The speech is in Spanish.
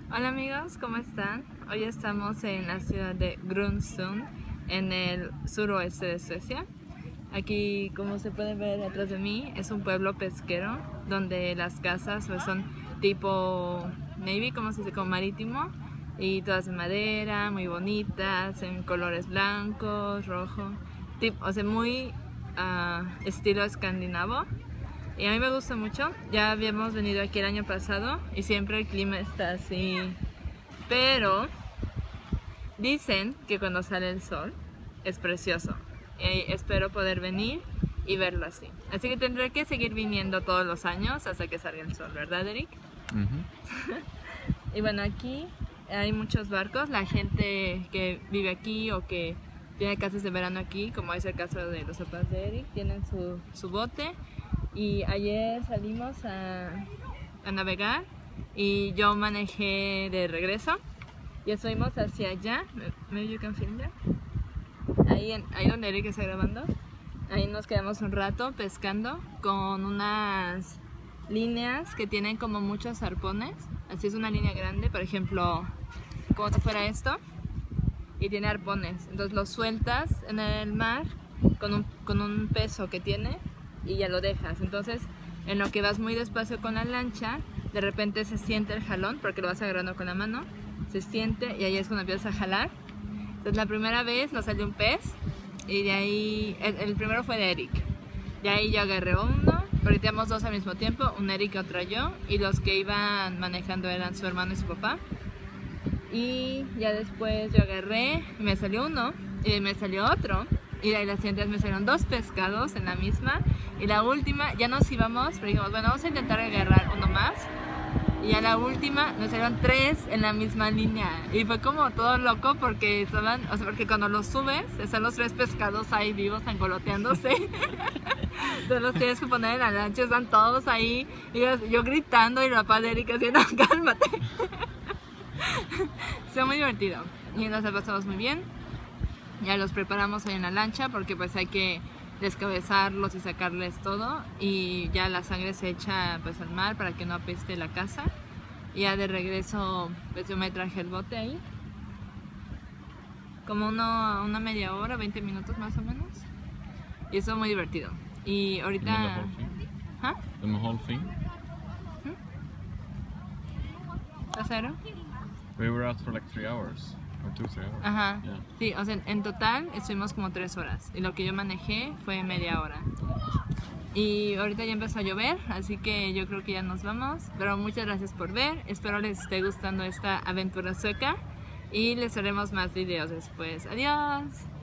Hola amigos, ¿cómo están? Hoy estamos en la ciudad de Grundsund, en el suroeste de Suecia. Aquí, como se puede ver atrás de mí, es un pueblo pesquero donde las casas pues, son tipo navy, como se dice, como marítimo, y todas de madera, muy bonitas, en colores blancos, rojo, o sea, muy estilo escandinavo. Y a mí me gusta mucho. Ya habíamos venido aquí el año pasado y siempre el clima está así. Pero dicen que cuando sale el sol es precioso. Y espero poder venir y verlo así. Así que tendré que seguir viniendo todos los años hasta que salga el sol, ¿verdad, Eric? Y bueno, aquí hay muchos barcos. La gente que vive aquí o que tiene casas de verano aquí, como es el caso de los papás de Eric, tienen su bote. Y ayer salimos a navegar y yo manejé de regreso y fuimos hacia allá. Maybe you can film there. Ahí donde Eric está grabando. Ahí nos quedamos un rato pescando con unas líneas que tienen como muchos arpones. Así es una línea grande, por ejemplo, como si fuera esto, y tiene arpones. Entonces lo sueltas en el mar con un peso que tiene y ya lo dejas. Entonces, en lo que vas muy despacio con la lancha, de repente se siente el jalón, porque lo vas agarrando con la mano, se siente y ahí es cuando empiezas a jalar. Entonces la primera vez nos salió un pez y de ahí, el primero fue de Eric. De ahí yo agarré uno, porque teníamos dos al mismo tiempo, un Eric y otro yo, y los que iban manejando eran su hermano y su papá. Y ya después yo agarré, me salió uno y me salió otro. Y de ahí las siguientes me salieron dos pescados en la misma. Y la última, ya nos íbamos, pero dijimos, bueno, vamos a intentar agarrar uno más. Y a la última nos salieron tres en la misma línea. Y fue como todo loco porque estaban, o sea, porque cuando los subes, están los tres pescados ahí vivos, angoloteándose. Entonces los tienes que poner en la lancha, están todos ahí. Y yo gritando y el papá de Erika diciendo, cálmate. Fue muy divertido. Y nos la pasamos muy bien. Ya los preparamos hoy en la lancha porque pues hay que descabezarlos y sacarles todo, y ya la sangre se echa pues al mar para que no apeste la casa. Y ya de regreso pues yo me traje el bote ahí como una media hora, 20 minutos más o menos, y eso muy divertido. Y ahorita The whole thing? ¿Pasero? We were out for like 3 hours. Or 2-3 hours. Ajá, Yeah. sí, o sea, en total estuvimos como 3 horas y lo que yo manejé fue media hora. Y ahorita ya empezó a llover, así que yo creo que ya nos vamos. Pero muchas gracias por ver, espero les esté gustando esta aventura sueca y les haremos más videos después. Adiós.